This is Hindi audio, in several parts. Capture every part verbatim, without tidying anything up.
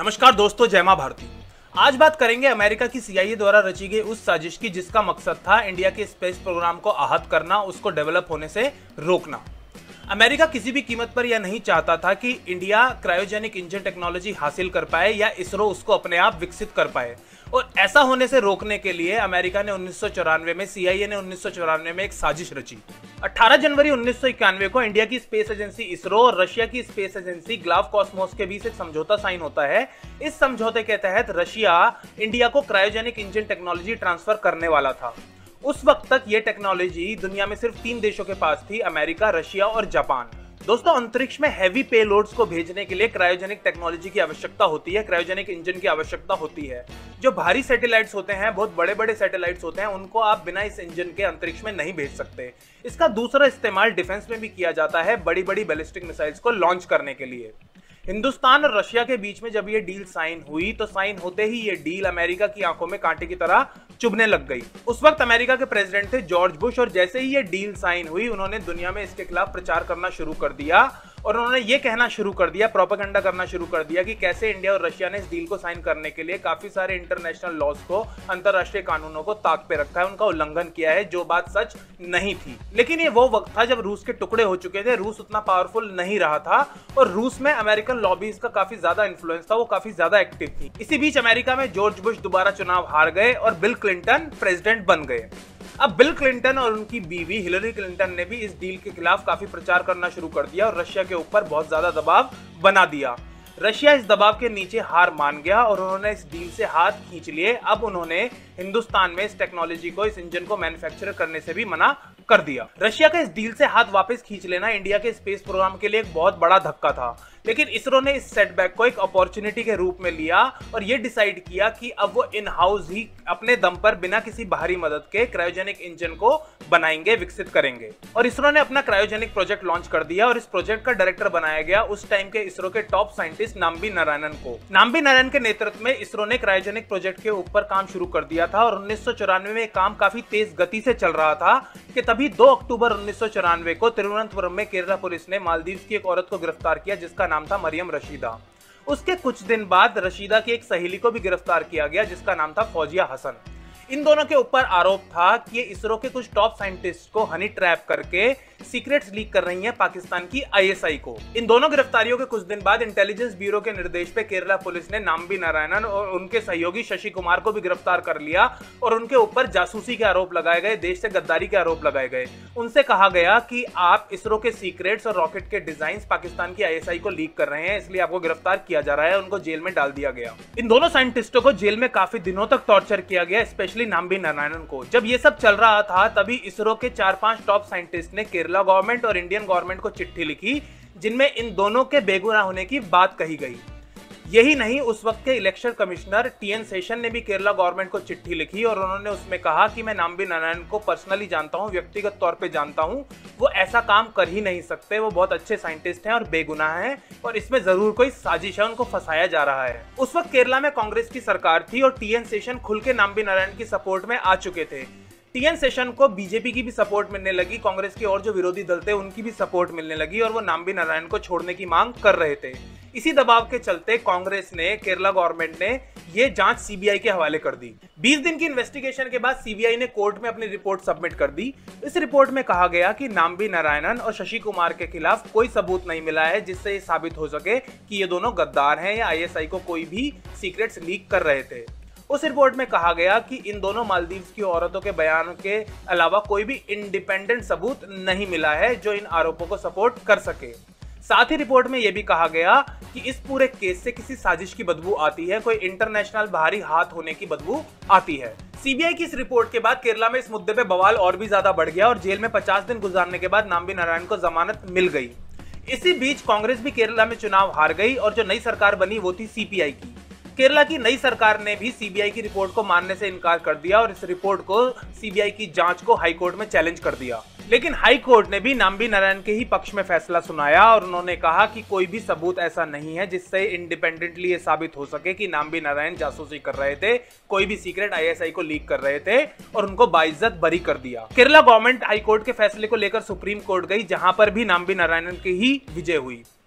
नमस्कार दोस्तों, जय मां भारती। आज बात करेंगे अमेरिका की सीआईए द्वारा रची गई उस साजिश की जिसका मकसद था इंडिया के स्पेस प्रोग्राम को आहत करना, उसको डेवलप होने से रोकना। अमेरिका किसी भी कीमत पर यह नहीं चाहता था कि इंडिया क्रायोजेनिक इंजन टेक्नोलॉजी हासिल कर पाए या इसरो उसको अपने आप विकसित कर पाए, और ऐसा होने से रोकने के लिए अमेरिका ने उन्नीस सौ चौरानवे में सीआईए ने उन्नीस सौ चौरानवे में एक साजिश रची। अठारह जनवरी उन्नीस सौ इक्यानवे को इंडिया की स्पेस एजेंसी इसरो और रशिया की स्पेस एजेंसी ग्लाव कॉस्मोस के बीच एक समझौता साइन होता है। इस समझौते के तहत रशिया इंडिया को क्रायोजेनिक इंजन टेक्नोलॉजी ट्रांसफर करने वाला था। उस वक्त तक ये टेक्नोलॉजी दुनिया में सिर्फ तीन देशों के पास थी, अमेरिका, रशिया और जापान। दोस्तों, अंतरिक्ष में हैवी पेलोड्स को भेजने के लिए क्रायोजेनिक टेक्नोलॉजी की आवश्यकता होती है, क्रायोजेनिक इंजन की आवश्यकता होती है। जो भारी सैटेलाइट्स होते हैं, बहुत बड़े बड़े सैटेलाइट्स होते हैं, उनको आप बिना इस इंजन के अंतरिक्ष में नहीं भेज सकते। इसका दूसरा इस्तेमाल डिफेंस में भी किया जाता है, बड़ी बड़ी बैलिस्टिक मिसाइल्स को लॉन्च करने के लिए। हिंदुस्तान और रशिया के बीच में जब ये डील साइन हुई तो साइन होते ही ये डील अमेरिका की आंखों में कांटे की तरह चुभने लग गई। उस वक्त अमेरिका के प्रेसिडेंट थे जॉर्ज बुश, और जैसे ही ये डील साइन हुई उन्होंने दुनिया में इसके खिलाफ प्रचार करना शुरू कर दिया और उन्होंने ये कहना शुरू कर दिया, प्रोपेगेंडा करना शुरू कर दिया कि कैसे इंडिया और रशिया ने इस डील को साइन करने के लिए काफी सारे इंटरनेशनल लॉज को, अंतरराष्ट्रीय कानूनों को ताक पे रखा है, उनका उल्लंघन किया है, जो बात सच नहीं थी। लेकिन ये वो वक्त था जब रूस के टुकड़े हो चुके थे, रूस उतना पावरफुल नहीं रहा था और रूस में अमेरिकन लॉबीज का काफी ज्यादा इन्फ्लुएंस था, वो काफी ज्यादा एक्टिव थी। इसी बीच अमेरिका में जॉर्ज बुश दोबारा चुनाव हार गए और बिल क्लिंटन प्रेसिडेंट बन गए। अब बिल क्लिंटन और उनकी बीवी हिलरी क्लिंटन ने भी इस डील के खिलाफ काफी प्रचार करना शुरू कर दिया और रशिया के ऊपर बहुत ज्यादा दबाव बना दिया। रशिया इस दबाव के नीचे हार मान गया और उन्होंने इस डील से हाथ खींच लिए। अब उन्होंने हिंदुस्तान में इस टेक्नोलॉजी को, इस इंजन को मैन्युफैक्चर करने से भी मना कर दिया। रशिया का इस डील से हाथ वापस खींच लेना इंडिया के स्पेस प्रोग्राम के लिए एक बहुत बड़ा धक्का था, लेकिन इसरो ने इस सेटबैक को एक अपॉर्चुनिटी के रूप में लिया और ये डिसाइड किया कि अब वो इन हाउस ही अपने दम पर बिना किसी बाहरी मदद के क्रायोजेनिक इंजन को बनाएंगे, विकसित करेंगे। और इसरो ने अपना क्रायोजेनिक प्रोजेक्ट लॉन्च कर दिया और इस प्रोजेक्ट का डायरेक्टर बनाया गया उस टाइम के इसरो के टॉप साइंटिस्ट नाम्बी नारायणन को। नाम्बी नारायणन के नेतृत्व में इसरो ने क्रायोजेनिक प्रोजेक्ट के ऊपर काम शुरू कर दिया था और उन्नीस सौ चौरानवे में काम काफी तेज गति से चल रहा था कि तभी दो अक्टूबर उन्नीस सौ चौरानवे को तिरुवनंतपुरम में केरला पुलिस ने मालदीव की एक औरत को गिरफ्तार किया जिसका नाम था मरियम रशीदा। उसके कुछ दिन बाद रशीदा की एक सहेली को भी गिरफ्तार किया गया जिसका नाम था फौजिया हसन। इन दोनों के ऊपर आरोप था कि ये इसरो के कुछ टॉप साइंटिस्ट को हनी ट्रैप करके सीक्रेट्स लीक कर रही हैं पाकिस्तान की आईएसआई को। इन दोनों गिरफ्तारियों के कुछ दिन बाद इंटेलिजेंस ब्यूरो के निर्देश पे केरला पुलिस ने नाम्बी नारायणन और उनके सहयोगी शशि कुमार को भी गिरफ्तार कर लिया और उनके ऊपर जासूसी के आरोप लगाए गए, देश से गद्दारी के आरोप लगाए गए। उनसे कहा गया कि आप इसरो के सीक्रेट्स और रॉकेट के डिजाइन पाकिस्तान की आईएसआई को लीक कर रहे हैं, इसलिए आपको गिरफ्तार किया जा रहा है। उनको जेल में डाल दिया गया। इन दोनों साइंटिस्टों को जेल में काफी दिनों तक टॉर्चर किया गया, स्पेशली नाम्बी नारायणन को। जब ये सब चल रहा था तभी इसरो के चार पांच टॉप साइंटिस्ट ने केरला गवर्नमेंट और इंडियन गवर्नमेंट को चिट्ठी लिखी जिनमें इन दोनों के बेगुनाह होने की बात कही गई। यही नहीं, उस वक्त के इलेक्शन कमिश्नर टीएन सेशन ने भी केरला गवर्नमेंट को चिट्ठी लिखी और उन्होंने उसमें कहा कि मैं नाम्बी नारायणन को पर्सनली जानता हूं, व्यक्तिगत तौर पे जानता हूं, वो ऐसा काम कर ही नहीं सकते, वो बहुत अच्छे साइंटिस्ट हैं और बेगुनाह हैं और इसमें जरूर कोई साजिश है, उनको फंसाया जा रहा है। उस वक्त केरला में कांग्रेस की सरकार थी और टीएन सेशन खुल के नाम्बी नारायणन की सपोर्ट में आ चुके थे। टीएन सेशन को बीजेपी की भी सपोर्ट मिलने लगी, कांग्रेस के और जो विरोधी दल थे उनकी भी सपोर्ट मिलने लगी और वो नाम्बी नारायणन को छोड़ने की मांग कर रहे थे। इसी दबाव के चलते कांग्रेस ने, केरला गवर्नमेंट ने ये जांच सीबीआई के हवाले कर दी। बीस दिन की इन्वेस्टिगेशन के बाद सीबीआई ने कोर्ट में अपनी रिपोर्ट सबमिट कर दी। इस रिपोर्ट में कहा गया कि नाम्बी नारायणन और शशि कुमार के खिलाफ कोई सबूत नहीं मिला है जिससे ये साबित हो सके कि ये दोनों गद्दार हैं या आईएसआई को कोई भी सीक्रेट्स लीक कर रहे थे। उस रिपोर्ट में कहा गया कि इन दोनों मालदीव की औरतों के बयान के अलावा कोई भी इंडिपेंडेंट सबूत नहीं मिला है जो इन आरोपों को सपोर्ट कर सके। साथ ही रिपोर्ट में यह भी कहा गया कि इस पूरे केस से किसी साजिश की बदबू आती है, कोई इंटरनेशनल बाहरी हाथ होने की बदबू आती है। सीबीआई की इस रिपोर्ट के बाद केरला में इस मुद्दे पे बवाल और भी ज्यादा बढ़ गया और जेल में पचास दिन गुजारने के बाद नाम्बी नारायणन को जमानत मिल गई। इसी बीच कांग्रेस भी केरला में चुनाव हार गई और जो नई सरकार बनी वो थी सीपीआई की। केरला की नई सरकार ने भी सीबीआई की रिपोर्ट को मानने से इनकार कर दिया और इस रिपोर्ट को, सीबीआई की जांच को हाई कोर्ट में चैलेंज कर दिया। लेकिन हाई कोर्ट ने भी नाम्बी नारायणन के ही पक्ष में फैसला सुनाया और उन्होंने कहा कि कोई भी सबूत ऐसा नहीं है जिससे इंडिपेंडेंटली ये साबित हो सके कि नाम्बी नारायणन जासूसी कर रहे थे, कोई भी सीक्रेट आईएसआई को लीक कर रहे थे, और उनको बाइज्जत बरी कर दिया। केरला गवर्नमेंट हाई कोर्ट के फैसले को लेकर सुप्रीम कोर्ट गई, जहां पर भी नाम्बी नारायणन की ही विजय हुई।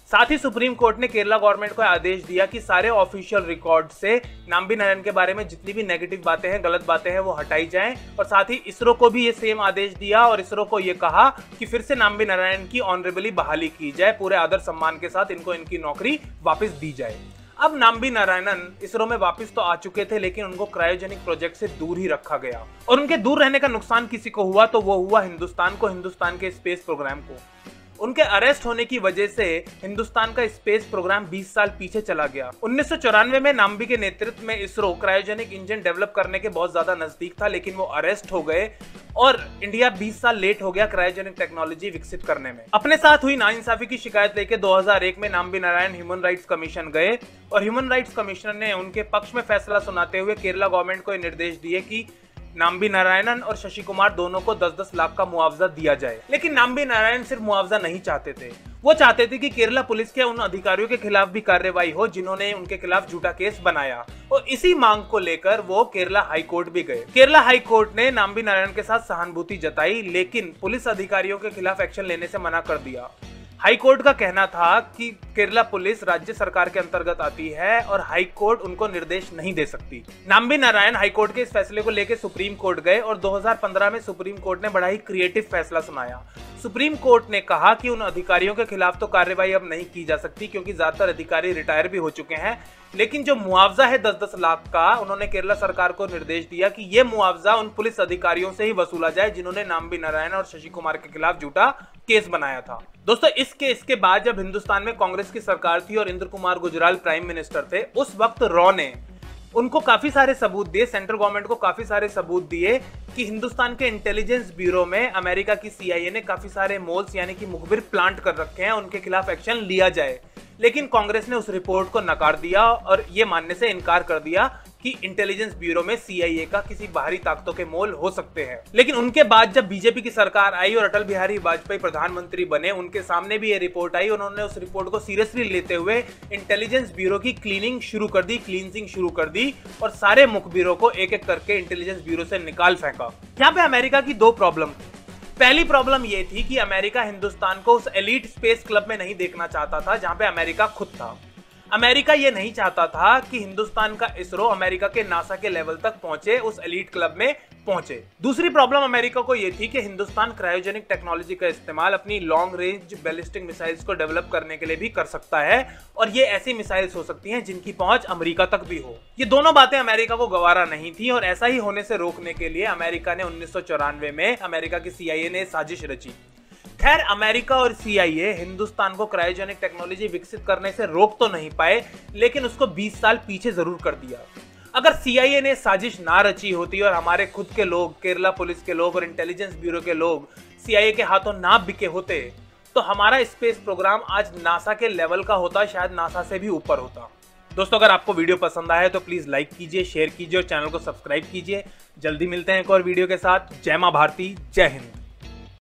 साथ ही सुप्रीम कोर्ट ने केरला गवर्नमेंट को आदेश दिया कि सारे ऑफिशियल रिकॉर्ड से नाम्बी नारायण के बारे में जितनी भी नेगेटिव बातें हैं, गलत बातें हैं, वो हटाई जाएं। और साथ ही इसरो को भी ये सेम आदेश दिया और इसरो को ये कहा कि फिर से नाम्बी नारायण की ऑनरेबली बहाली की जाए, पूरे आदर सम्मान के साथ इनको इनकी नौकरी वापस दी जाए। अब नाम्बी नारायणन इसरो में वापस तो आ चुके थे, लेकिन उनको क्रायोजेनिक प्रोजेक्ट से दूर ही रखा गया। और उनके दूर रहने का नुकसान किसी को हुआ तो वो हुआ हिंदुस्तान को, हिंदुस्तान के स्पेस प्रोग्राम को। उनके अरेस्ट होने की वजह से हिंदुस्तान का स्पेस प्रोग्राम बीस साल पीछे चला गया। उन्नीस सौ चौरानवे में नाम्बी के नेतृत्व में इसरो क्रायोजेनिक इंजन डेवलप करने के बहुत ज्यादा नजदीक था, लेकिन वो अरेस्ट हो गए और इंडिया बीस साल लेट हो गया क्रायोजेनिक टेक्नोलॉजी विकसित करने में। अपने साथ हुई नाइंसाफी की शिकायत लेके दो हज़ार एक में Nambi Narayan human rights commission गए और ह्यूमन राइट्स कमिश्नर ने उनके पक्ष में फैसला सुनाते हुए केरला गवर्नमेंट को निर्देश दिए कि नाम्बी नारायणन और शशि कुमार दोनों को दस दस लाख का मुआवजा दिया जाए। लेकिन नाम्बी नारायण सिर्फ मुआवजा नहीं चाहते थे, वो चाहते थे कि केरला पुलिस के उन अधिकारियों के खिलाफ भी कार्रवाई हो जिन्होंने उनके खिलाफ झूठा केस बनाया। और इसी मांग को लेकर वो केरला हाई कोर्ट भी गए। केरला हाई कोर्ट ने नाम्बी नारायण के साथ सहानुभूति जताई, लेकिन पुलिस अधिकारियों के खिलाफ एक्शन लेने से मना कर दिया। हाई कोर्ट का कहना था कि केरला पुलिस राज्य सरकार के अंतर्गत आती है और हाई कोर्ट उनको निर्देश नहीं दे सकती। नाम्बी नारायण हाई कोर्ट के इस फैसले को लेकर सुप्रीम कोर्ट गए और दो हज़ार पंद्रह में सुप्रीम कोर्ट ने बड़ा ही क्रिएटिव फैसला सुनाया। सुप्रीम कोर्ट ने कहा कि उन अधिकारियों के खिलाफ तो कार्रवाई अब नहीं की जा सकती क्योंकि ज्यादातर अधिकारी रिटायर भी हो चुके हैं, लेकिन जो मुआवजा है दस दस लाख का, उन्होंने केरला सरकार को निर्देश दिया कि यह मुआवजा उन पुलिस अधिकारियों से ही वसूला जाए जिन्होंने नाम्बी नारायण और शशि कुमार के खिलाफ झूठा केस बनाया था। दोस्तों, इस केस के बाद जब हिंदुस्तान में कांग्रेस की सरकार थी और इंद्र कुमार गुजराल प्राइम मिनिस्टर थे, उस वक्त रॉ ने उनको काफी सारे सबूत दिए, सेंट्रल गवर्नमेंट को काफी सारे सबूत दिए कि हिंदुस्तान के इंटेलिजेंस ब्यूरो में अमेरिका की सीआईए ने काफी सारे मोल्स यानी कि मुखबिर प्लांट कर रखे हैं, उनके खिलाफ एक्शन लिया जाए। लेकिन कांग्रेस ने उस रिपोर्ट को नकार दिया और ये मानने से इनकार कर दिया कि इंटेलिजेंस ब्यूरो में सीआईए का किसी बाहरी ताकतों के मोल हो सकते हैं। लेकिन उनके बाद जब बीजेपी की सरकार आई और अटल बिहारी वाजपेयी प्रधानमंत्री बने, उनके सामने भी ये रिपोर्ट आई। उन्होंने उस रिपोर्ट को सीरियसली लेते हुए इंटेलिजेंस ब्यूरो की क्लीनिंग शुरू कर दी, क्लींजिंग शुरू कर दी और सारे मुखबिरों को एक एक करके इंटेलिजेंस ब्यूरो से निकाल फेंका। यहाँ पे अमेरिका की दो प्रॉब्लम थी। पहली प्रॉब्लम ये थी कि अमेरिका हिंदुस्तान को उस एलीट स्पेस क्लब में नहीं देखना चाहता था जहां पे अमेरिका खुद था। अमेरिका ये नहीं चाहता था कि हिंदुस्तान का इसरो अमेरिका के नासा के लेवल तक पहुंचे, उस एलीट क्लब में पहुंचे। दूसरी प्रॉब्लम अमेरिका को यह थी कि हिंदुस्तान क्रायोजेनिक टेक्नोलॉजी का इस्तेमाल अपनी लॉन्ग रेंज बैलिस्टिक मिसाइल्स को डेवलप करने के लिए भी कर सकता है और ये ऐसी मिसाइल्स हो सकती हैं जिनकी पहुंच अमेरिका तक भी हो। ये दोनों बातें अमेरिका को गवारा नहीं थी और ऐसा ही होने से रोकने के लिए अमेरिका ने उन्नीस सौ चौरानवे में अमेरिका की सीआईए ने साजिश रची। खैर, अमेरिका और सीआईए हिंदुस्तान को क्रायोजेनिक टेक्नोलॉजी विकसित करने से रोक तो नहीं पाए, लेकिन उसको बीस साल पीछे जरूर कर दिया। अगर सीआईए ने साजिश ना रची होती और हमारे खुद के लोग, केरला पुलिस के लोग और इंटेलिजेंस ब्यूरो के लोग सीआईए के हाथों ना बिके होते तो हमारा स्पेस प्रोग्राम आज नासा के लेवल का होता, शायद नासा से भी ऊपर होता। दोस्तों, अगर आपको वीडियो पसंद आया तो प्लीज लाइक कीजिए, शेयर कीजिए और चैनल को सब्सक्राइब कीजिए। जल्दी मिलते हैं एक और वीडियो के साथ। जय मां भारती, जय हिंद।